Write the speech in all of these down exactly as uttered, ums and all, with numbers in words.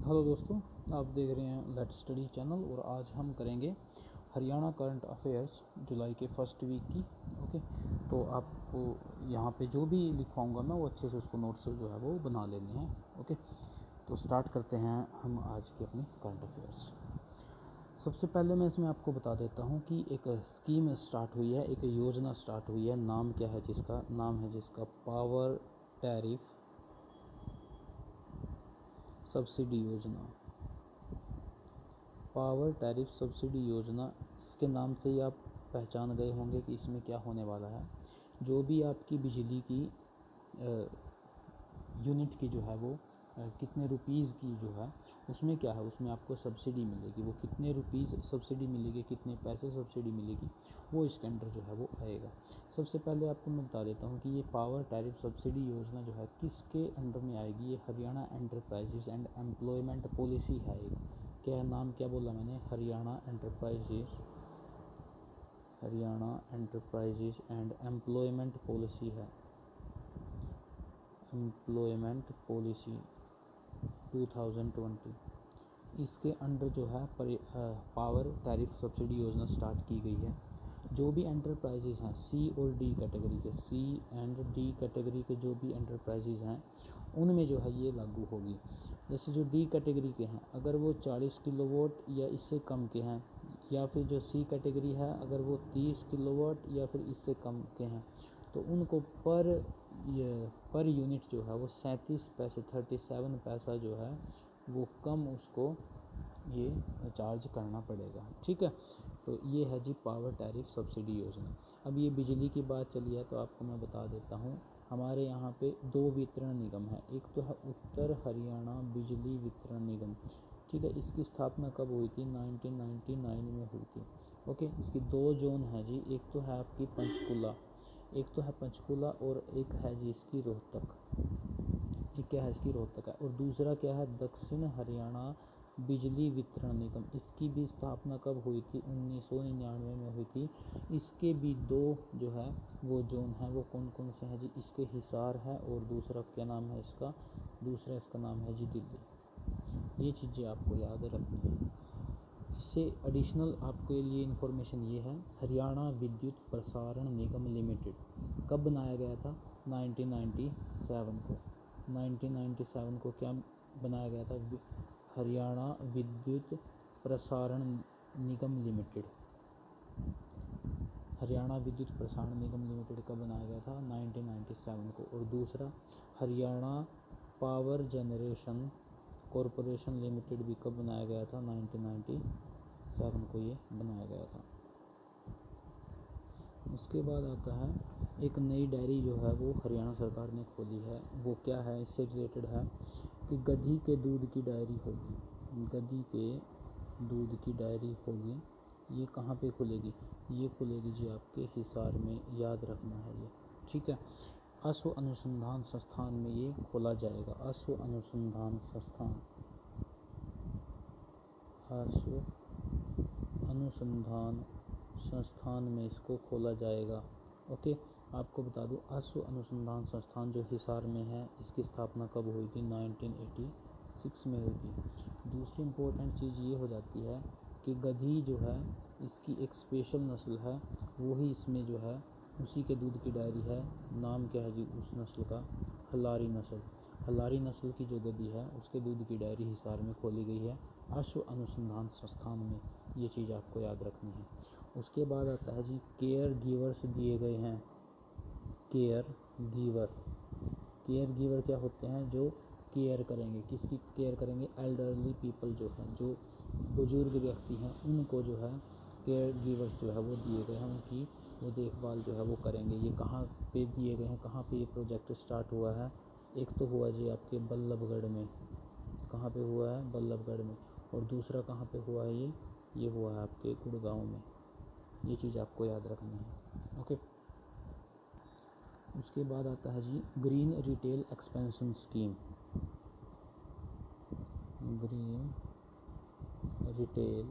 Hello दोस्तों, आप देख रहे हैं लेट्स स्टडी चैनल और आज हम करेंगे हरियाणा करंट अफेयर्स जुलाई के फर्स्ट वीक की। ओके, तो आपको यहाँ पे जो भी लिखवाऊंगा मैं वो अच्छे से उसको नोट्स जो है वो बना लेने हैं। ओके, तो स्टार्ट करते हैं हम आज के अपने करंट अफेयर्स। सबसे पहले मैं इसमें आपको बता देता हूँ कि एक स्कीम स्टार्ट हुई है, एक योजना स्टार्ट हुई है। नाम क्या है जिसका नाम है जिसका पावर टैरिफ सब्सिडी योजना। पावर टैरिफ सब्सिडी योजना, इसके नाम से ही आप पहचान गए होंगे कि इसमें क्या होने वाला है। जो भी आपकी बिजली की यूनिट की जो है वो आ, कितने रुपीज़ की जो है उसमें क्या है, उसमें आपको सब्सिडी मिलेगी। वो कितने रुपीज़ सब्सिडी मिलेगी, कितने पैसे सब्सिडी मिलेगी, वो इसके अंडर जो है वो आएगा। सबसे पहले आपको मैं बता देता हूँ कि ये पावर टैरिफ सब्सिडी योजना जो है किसके अंडर में आएगी। ये Haryana enterprises and employment policy है। एक क्या नाम क्या बोला मैंने, Haryana enterprises Haryana enterprises and employment policy है। Employment policy two thousand twenty, इसके अंडर जो है पावर टैरिफ सब्सिडी योजना स्टार्ट की गई है। जो भी एंटरप्राइजेज हैं सी और डी कैटेगरी के, सी एंड डी कैटेगरी के जो भी एंटरप्राइजेज हैं उनमें जो है ये लागू होगी। जैसे जो डी कैटेगरी के हैं अगर वो चालीस किलोवाट या इससे कम के हैं, या फिर जो सी कैटेगरी है अगर वो तीस किलोवाट या फिर इससे कम के हैं, तो उनको पर ये पर यूनिट जो है वो सैंतीस पैसे थर्टी सेवन पैसा जो है वो कम उसको ये चार्ज करना पड़ेगा। ठीक है, तो ये है जी पावर टैरिफ सब्सिडी योजना। अब ये बिजली की बात चली है तो आपको मैं बता देता हूँ, हमारे यहाँ पे दो वितरण निगम है। एक तो है उत्तर हरियाणा बिजली वितरण निगम। ठीक है, इसकी स्थापना कब हुई थी, नाइनटीन नाइंटी नाइन में हुई थी। ओके, इसकी दो जोन है जी, एक तो है आपकी पंचकुला, एक तो है पंचकुला और एक है जी इसकी रोहतक। एक क्या है इसकी रोहतक है, और दूसरा क्या है दक्षिण हरियाणा बिजली वितरण निगम। इसकी भी स्थापना कब हुई थी, उन्नीस सौ निन्यानवे में हुई थी। इसके भी दो जो है वो जोन है, वो कौन कौन से हैं जी, इसके हिसार है और दूसरा क्या नाम है इसका, दूसरा इसका नाम है जी दिल्ली। ये चीज़ें आपको याद रखनी है। इससे एडिशनल आपके लिए इन्फॉर्मेशन ये है, हरियाणा विद्युत प्रसारण निगम लिमिटेड कब बनाया गया था, नाइनटीन नाइंटी सेवन को। नाइनटीन नाइंटी सेवन को क्या बनाया गया था, हरियाणा विद्युत प्रसारण निगम लिमिटेड। हरियाणा विद्युत प्रसारण निगम लिमिटेड कब बनाया गया था, नाइनटीन नाइंटी सेवन को। और दूसरा Haryana power generation corporation limited भी कब बनाया गया था, नाइनटीन नाइंटी सेवन को ये बनाया गया था। उसके बाद आता है एक नई डेयरी जो है वो हरियाणा सरकार ने खोली है। वो क्या है, इससे रिलेटेड है कि गधी के दूध की डेयरी होगी। गधी के दूध की डेयरी होगी। ये कहाँ पे खुलेगी, ये खुलेगी जी आपके हिसार में, याद रखना है ये। ठीक है, अश्व अनुसंधान संस्थान में ये खोला जाएगा। अश्व अनुसंधान संस्थान अश्व अनुसंधान संस्थान में इसको खोला जाएगा। ओके, आपको बता दूं अश्व अनुसंधान संस्थान जो हिसार में है इसकी स्थापना कब हुई थी, नाइनटीन एटी सिक्स में हुई थी। दूसरी इम्पोर्टेंट चीज़ ये हो जाती है कि गधी जो है इसकी एक स्पेशल नस्ल है, वही इसमें जो है उसी के दूध की डेयरी है। नाम क्या है जी उस नस्ल का, हलारी नस्ल। हलारी नस्ल की जो गधी है उसके दूध की डेयरी हिसार में खोली गई है, अश्व अनुसंधान संस्थान में। ये चीज़ आपको याद रखनी है। उसके बाद आता है जी केयर गिवर्स दिए गए हैं। केयर गिवर, केयर गिवर क्या होते हैं, जो केयर करेंगे, किसकी केयर करेंगे, एल्डरली पीपल जो हैं, जो बुजुर्ग व्यक्ति हैं उनको जो है केयर गिवर्स जो है वो दिए गए हैं, उनकी वो देखभाल जो है वो करेंगे। ये कहाँ पे दिए गए हैं, कहाँ पे ये प्रोजेक्ट स्टार्ट हुआ है, एक तो हुआ जी आपके बल्लभगढ़ में। कहाँ पे हुआ है, बल्लभगढ़ में। और दूसरा कहाँ पे हुआ है, ये ये हुआ है आपके गुड़गांव में। ये चीज़ आपको याद रखनी है। ओके, उसके बाद आता है जी green retail expansion scheme. Green retail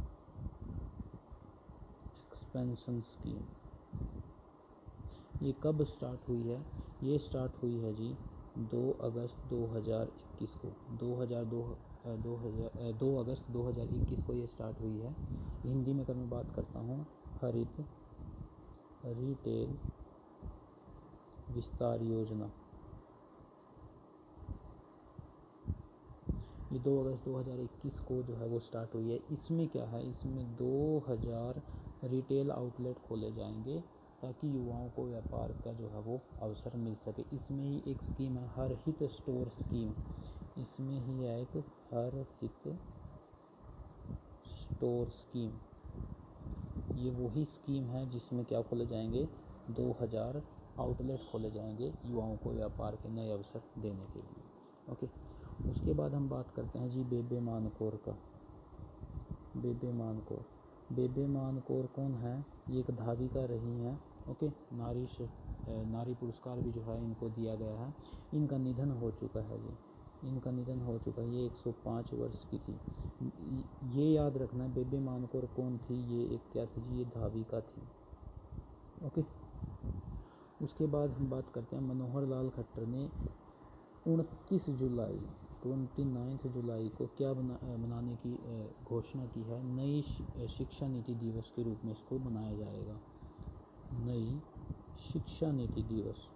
expansion scheme ये कब स्टार्ट हुई है, ये स्टार्ट हुई है जी दो अगस्त दो हज़ार इक्कीस को दो हज़ार दो दो हज़ार दो अगस्त दो हज़ार इक्कीस को ये स्टार्ट हुई है। हिंदी में अगर मैं बात करता हूँ, हरित रिटेल विस्तार योजना, ये दो अगस्त दो हज़ार इक्कीस को जो है वो स्टार्ट हुई है। इसमें क्या है, इसमें दो हज़ार रिटेल आउटलेट खोले जाएंगे ताकि युवाओं को व्यापार का जो है वो अवसर मिल सके। इसमें ही एक स्कीम है हर हित स्टोर स्कीम, इसमें ही है एक हर हित स्टोर स्कीम। ये वही स्कीम है जिसमें क्या खोले जाएंगे, दो हज़ार आउटलेट खोले जाएंगे युवाओं को व्यापार के नए अवसर देने के लिए। ओके, उसके बाद हम बात करते हैं जी बेबे मानकोर का। बेबे मानकोर, बेबे मानकोर कौन है, ये एक धाविका रही हैं। ओके, नारी नारी पुरस्कार भी जो है इनको दिया गया है। इनका निधन हो चुका है जी, इनका निधन हो चुका है। ये एक सौ पाँच वर्ष की थी। ये याद रखना, बेबे मानकोर कौन थी, ये एक क्या थी जी, ये धाविका थी। ओके, उसके बाद हम बात करते हैं मनोहर लाल खट्टर ने उनतीस जुलाई उनतीस जुलाई को क्या बना मनाने की घोषणा की है, नई शिक्षा नीति दिवस के रूप में इसको मनाया जाएगा। नई शिक्षा नीति दिवस,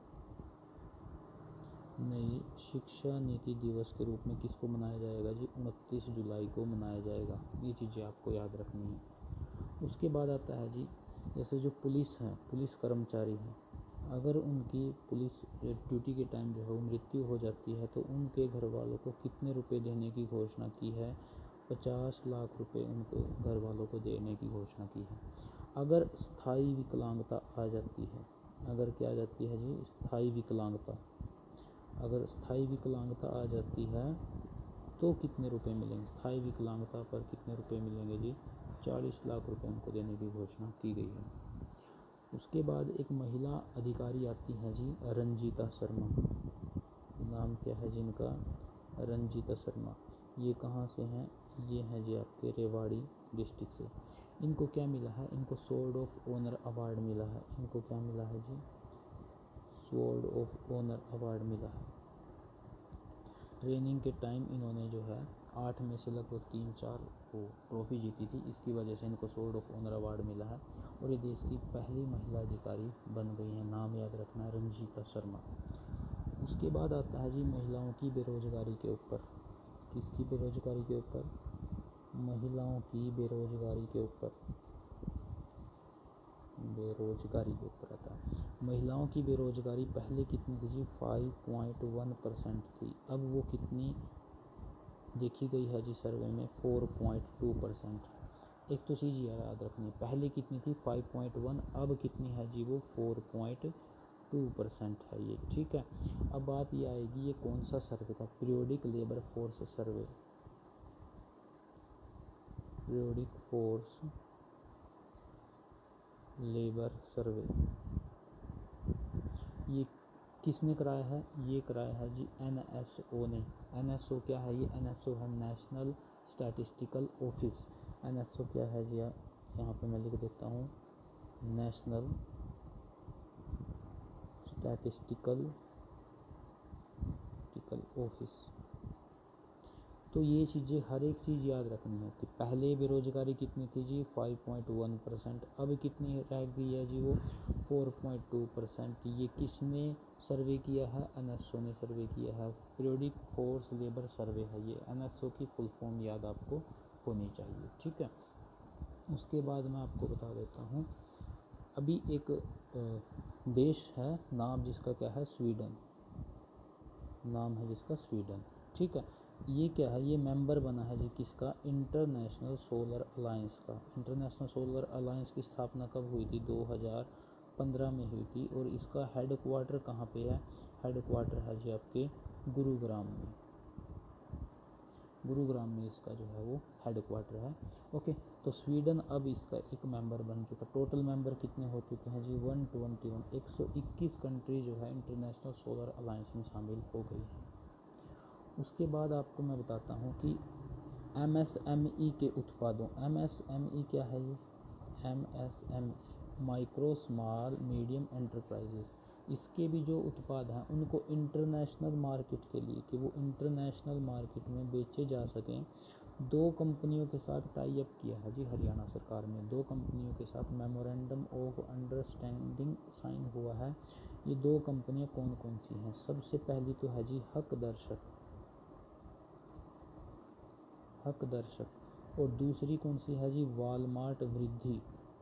नई शिक्षा नीति दिवस के रूप में किसको मनाया जाएगा जी, उनतीस जुलाई को मनाया जाएगा। ये चीज़ें आपको याद रखनी है। उसके बाद आता है जी, जैसे जो पुलिस हैं, पुलिस कर्मचारी हैं, अगर उनकी पुलिस ड्यूटी के टाइम जो है वो मृत्यु हो जाती है तो उनके घर वालों को कितने रुपए देने की घोषणा की है, पचास लाख रुपए उनको घर वालों को देने की घोषणा की है। अगर स्थायी विकलांगता आ जाती है, अगर क्या आ जाती है जी, स्थायी विकलांगता, अगर स्थायी विकलांगता आ जाती है तो कितने रुपए मिलेंगे, स्थायी विकलांगता पर कितने रुपए मिलेंगे जी, चालीस लाख रुपए उनको देने की घोषणा की गई है। उसके बाद एक महिला अधिकारी आती है जी, रंजीता शर्मा, नाम क्या है जिनका, रंजीता शर्मा। ये कहाँ से हैं, ये हैं जी आपके रेवाड़ी डिस्ट्रिक्ट से। इनको क्या मिला है, इनको स्वॉर्ड ऑफ ऑनर अवार्ड मिला है। इनको क्या मिला है जी, स्वॉर्ड ऑफ ऑनर अवार्ड मिला है। ट्रेनिंग के टाइम इन्होंने जो है आठ में से लगभग तीन चार को ट्रॉफी जीती थी, इसकी वजह से इनको स्वॉर्ड ऑफ ऑनर अवार्ड मिला है और ये देश की पहली महिला अधिकारी बन गई हैं। नाम याद रखना है, रंजीता शर्मा। उसके बाद आता है जी महिलाओं की बेरोजगारी के ऊपर। किसकी बेरोजगारी के ऊपर, महिलाओं की बेरोजगारी के ऊपर, बेरोजगारी के ऊपर आता है। महिलाओं की बेरोजगारी पहले कितनी थी जी, फाइव पॉइंट वन परसेंट थी, अब वो कितनी देखी गई है जी सर्वे में, फोर पॉइंट टू परसेंट। एक तो चीज़ याद रखनी, पहले कितनी थी फाइव पॉइंट वन, अब कितनी है जी वो फोर पॉइंट टू परसेंट है ये, ठीक है। अब बात ये आएगी, ये कौन सा सर्वे था, periodic labour force survey, periodic force labour survey. ये किसने कराया है, ये कराया है जी एन एस ओ ने। एन एस ओ क्या है, ये एन एस ओ है national statistical office. N S O क्या है जी, यहाँ पे मैं लिख देता हूँ, नेशनल स्टैटिस्टिकल ऑफिस। तो ये चीज़ें, हर एक चीज़ याद रखनी है कि पहले बेरोजगारी कितनी थी जी, फाइव पॉइंट वन परसेंट, अब कितनी रह गई है जी वो फोर पॉइंट टू परसेंट। ये किसने सर्वे किया है, एन एस ओ ने सर्वे किया है, पीरियोडिक फोर्स लेबर सर्वे है ये। एन एस ओ की फुल फॉर्म याद आपको होनी चाहिए, ठीक है। उसके बाद मैं आपको बता देता हूँ, अभी एक देश है, नाम जिसका क्या है, स्वीडन, नाम है जिसका स्वीडन, ठीक है। ये क्या है, ये मेंबर बना है जी किसका, इंटरनेशनल सोलर अलायंस का। इंटरनेशनल सोलर अलायंस की स्थापना कब हुई थी, दो हज़ार पंद्रह में हुई थी और इसका हेड क्वार्टर कहाँ पे है, हेड क्वार्टर है जी आपके गुरुग्राम में, गुरुग्राम में इसका जो है वो हेड क्वार्टर है। ओके, तो स्वीडन अब इसका एक मेंबर बन चुका। टोटल मेंबर कितने हो चुके हैं जी, वन ट्वेंटी वन, एक सौ इक्कीस कंट्री जो है इंटरनेशनल सोलर अलायंस में शामिल हो गई है। उसके बाद आपको मैं बताता हूँ कि एम एस एम ई के उत्पादों, एम एस एम ई क्या है, ये M S M E micro small medium enterprises, इसके भी जो उत्पाद हैं उनको इंटरनेशनल मार्केट के लिए, कि वो इंटरनेशनल मार्केट में बेचे जा सकें, दो कंपनियों के साथ टाई अप किया है जी हरियाणा सरकार ने। दो कंपनियों के साथ मेमोरेंडम ऑफ अंडरस्टैंडिंग साइन हुआ है। ये दो कंपनियां कौन कौन सी हैं? सबसे पहली तो है जी हक दर्शक, हक दर्शक और दूसरी कौन सी है जी? वॉलमार्ट वृद्धि,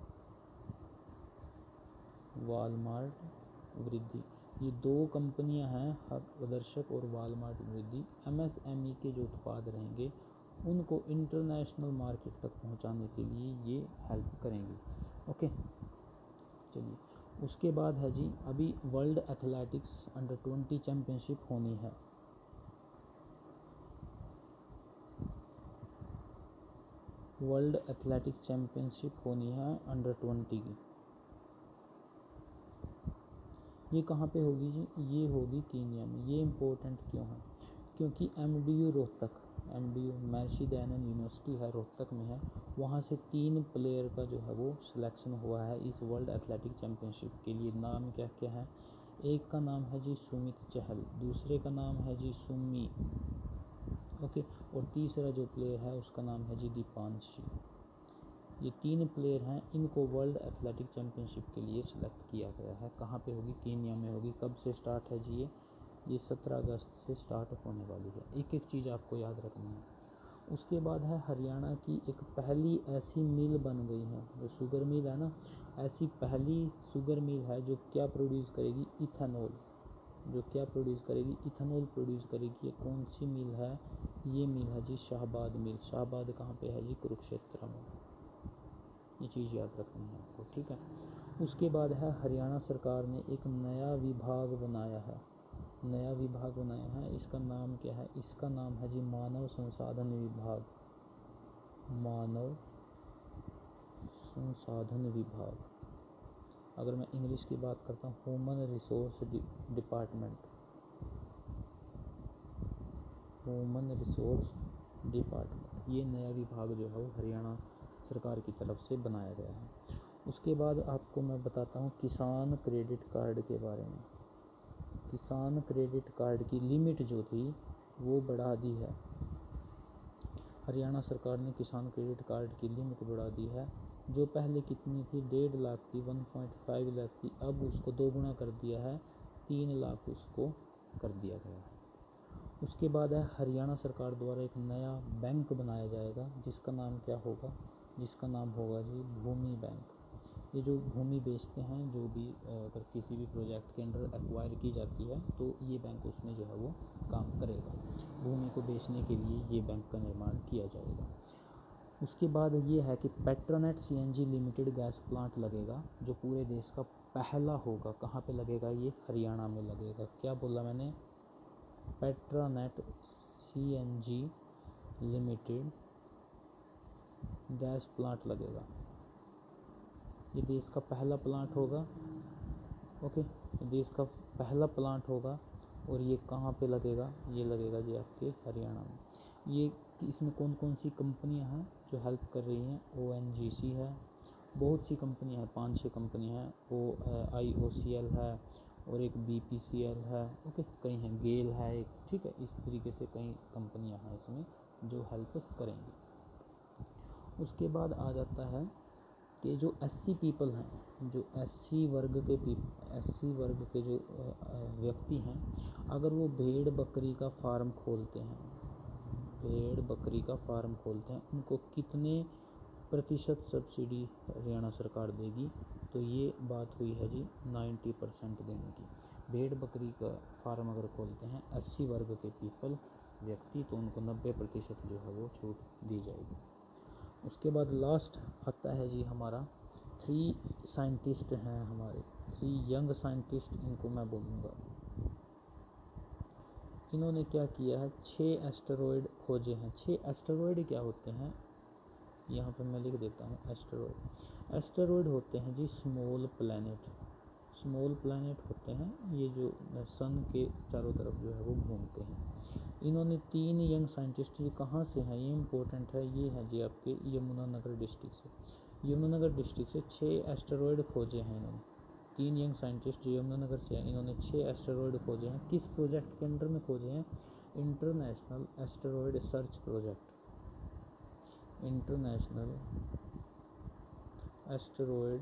वॉलमार्ट वृद्धि। ये दो कंपनियां हैं, हक दर्शक और वॉलमार्ट वृद्धि। एमएसएमई के जो उत्पाद रहेंगे उनको इंटरनेशनल मार्केट तक पहुंचाने के लिए ये हेल्प करेंगी। ओके, चलिए उसके बाद है जी, अभी world athletics under twenty championship होनी है। वर्ल्ड एथलेटिक चैम्पियनशिप होनी है अंडर ट्वेंटी की। ये कहाँ पे होगी जी? ये होगी कीनिया में। ये इम्पोर्टेंट क्यों है? क्योंकि MDU Rohtak, MDU Maharshi Dayanand university है रोहतक में है, वहाँ से तीन प्लेयर का जो है वो सिलेक्शन हुआ है इस वर्ल्ड एथलेटिक चैम्पियनशिप के लिए। नाम क्या क्या है? एक का नाम है जी सुमित चहल, दूसरे का नाम है जी सुमी, ओके, और तीसरा जो प्लेयर है उसका नाम है जी दीपांशी। ये तीन प्लेयर हैं, इनको वर्ल्ड एथलेटिक चैम्पियनशिप के लिए सिलेक्ट किया गया है। कहाँ पे होगी? कीनिया में होगी। कब से स्टार्ट है जी? ये ये सत्रह अगस्त से स्टार्ट होने वाली है। एक एक चीज़ आपको याद रखनी है। उसके बाद है हरियाणा की एक पहली ऐसी मिल बन गई है, जो शुगर मिल है ना, ऐसी पहली शुगर मिल है जो क्या प्रोड्यूस करेगी? इथेनॉल। जो क्या प्रोड्यूस करेगी? इथेनॉल प्रोड्यूस करेगी। ये कौन सी मिल है? ये मिल है जी शाहबाद मिल। शाहबाद कहाँ पे है जी? कुरुक्षेत्र में। ये चीज़ याद रखनी है आपको, ठीक है। उसके बाद है हरियाणा सरकार ने एक नया विभाग बनाया है, नया विभाग बनाया है। इसका नाम क्या है? इसका नाम है जी मानव संसाधन विभाग, मानव संसाधन विभाग। अगर मैं इंग्लिश की बात करता हूँ, human resource department, human resource department. ये नया विभाग जो है वो हरियाणा सरकार की तरफ से बनाया गया है। उसके बाद आपको मैं बताता हूँ किसान क्रेडिट कार्ड के बारे में। किसान क्रेडिट कार्ड की लिमिट जो थी वो बढ़ा दी है। हरियाणा सरकार ने किसान क्रेडिट कार्ड की लिमिट बढ़ा दी है। जो पहले कितनी थी? डेढ़ लाख थी, वन पॉइंट फाइव लाख थी, अब उसको दोगुना कर दिया है, तीन लाख उसको कर दिया गया है। उसके बाद है हरियाणा सरकार द्वारा एक नया बैंक बनाया जाएगा, जिसका नाम क्या होगा? जिसका नाम होगा जी भूमि बैंक। ये जो भूमि बेचते हैं, जो भी अगर किसी भी प्रोजेक्ट के अंडर एक्वायर की जाती है, तो ये बैंक उसमें जो है वो काम करेगा। भूमि को बेचने के लिए ये बैंक का निर्माण किया जाएगा। उसके बाद ये है कि Petronet CNG limited gas plant लगेगा, जो पूरे देश का पहला होगा। कहाँ पे लगेगा? ये हरियाणा में लगेगा। क्या बोला मैंने? Petronet CNG limited gas plant लगेगा। ये देश का पहला प्लांट होगा, ओके, ये देश का पहला प्लांट होगा। और ये कहाँ पे लगेगा? ये लगेगा जी आपके हरियाणा में। ये इसमें कौन कौन सी कंपनियां हैं जो हेल्प कर रही हैं? ओएनजीसी है, बहुत सी कंपनियां हैं, पाँच छः कंपनियां हैं। ओ आईओसीएल है और एक बीपीसीएल है, ओके, कई हैं, गेल है एक, ठीक है। इस तरीके से कई कंपनियां हैं इसमें जो हेल्प करेंगी। उसके बाद आ जाता है कि जो एससी पीपल हैं, जो एससी वर्ग के पीपल एससी वर्ग के जो व्यक्ति हैं, अगर वो भेड़ बकरी का फार्म खोलते हैं, भेड़ बकरी का फार्म खोलते हैं, उनको कितने प्रतिशत सब्सिडी हरियाणा सरकार देगी? तो ये बात हुई है जी नाइन्टी परसेंट देने की। भेड़ बकरी का फार्म अगर खोलते हैं एससी वर्ग के पीपल व्यक्ति, तो उनको नब्बे प्रतिशत जो है वो छूट दी जाएगी। उसके बाद लास्ट आता है जी हमारा, थ्री साइंटिस्ट हैं हमारे, थ्री यंग साइंटिस्ट इनको मैं बोलूँगा। इन्होंने क्या किया है? छः एस्टेरॉयड खोजे हैं। छः एस्टेरॉयड क्या होते हैं? यहाँ पर मैं लिख देता हूँ। एस्टेरॉयड एस्टेरॉयड होते हैं जी स्मॉल प्लैनेट, स्मॉल प्लैनेट होते हैं ये जो सन के चारों तरफ जो है वो घूमते हैं। इन्होंने तीन यंग साइंटिस्ट, ये कहाँ से हैं? ये इम्पोर्टेंट है। ये है जी आपके यमुनानगर डिस्ट्रिक्ट से, यमुनानगर डिस्ट्रिक्ट से छः एस्टेरॉयड खोजे हैं इन्होंने। तीन यंग साइंटिस्ट जो यमुनानगर से हैं, इन्होंने छः एस्टेरॉयड खोजे हैं। किस प्रोजेक्ट के अंडर में खोजे हैं? International asteroid search project, international asteroid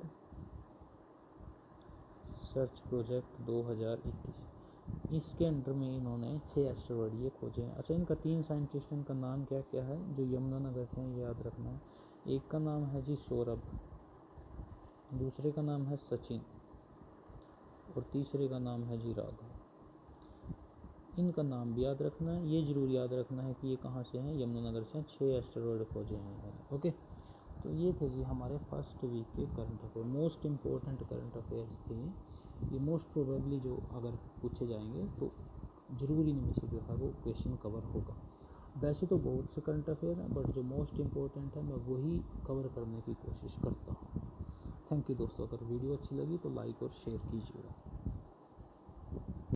search project दो हज़ार इक्कीस, इसके अंडर में इन्होंने छः एस्टेरॉयड ये खोजे हैं। अच्छा, इनका तीन साइंटिस्ट, इनका नाम क्या क्या है जो यमुनानगर से हैं, याद रखना है। एक का नाम है जी सौरभ, दूसरे का नाम है सचिन और तीसरे का नाम है जी राघव। इनका नाम भी याद रखना है, ये ज़रूर याद रखना है कि ये कहाँ से हैं, यमुनानगर से हैं। छः एस्टेरॉयड खोजे हैं। ओके, तो ये थे जी हमारे फर्स्ट वीक के current affair, most important current affairs थे ये। मोस्ट प्रोबेबली जो अगर पूछे जाएंगे तो ज़रूर इनमें से जो है वो क्वेश्चन कवर होगा। वैसे तो बहुत से करंट अफेयर हैं, बट जो मोस्ट इम्पोर्टेंट है मैं वही कवर करने की कोशिश करता हूँ। थैंक यू दोस्तों, अगर वीडियो अच्छी लगी तो लाइक और शेयर कीजिएगा।